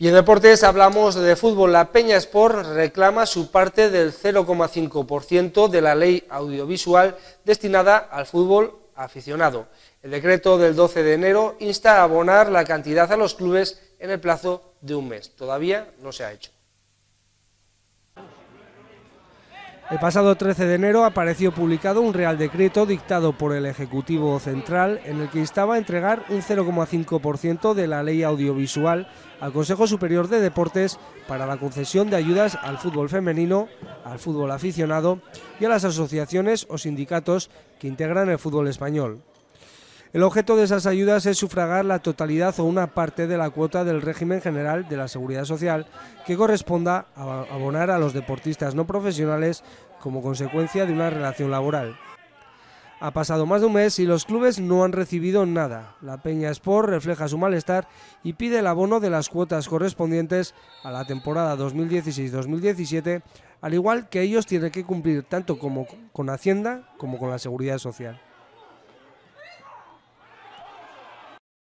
Y en deportes hablamos de fútbol. La Peña Sport reclama su parte del 0,5% de la ley audiovisual destinada al fútbol aficionado. El decreto del 12 de enero insta a abonar la cantidad a los clubes en el plazo de un mes. Todavía no se ha hecho. El pasado 13 de enero apareció publicado un Real Decreto dictado por el Ejecutivo Central en el que instaba a entregar un 0,5% de la ley audiovisual al Consejo Superior de Deportes para la concesión de ayudas al fútbol femenino, al fútbol aficionado y a las asociaciones o sindicatos que integran el fútbol español. El objeto de esas ayudas es sufragar la totalidad o una parte de la cuota del régimen general de la Seguridad Social que corresponda a abonar a los deportistas no profesionales como consecuencia de una relación laboral. Ha pasado más de un mes y los clubes no han recibido nada. La Peña Sport refleja su malestar y pide el abono de las cuotas correspondientes a la temporada 2016-2017, al igual que ellos tienen que cumplir tanto como con Hacienda como con la Seguridad Social.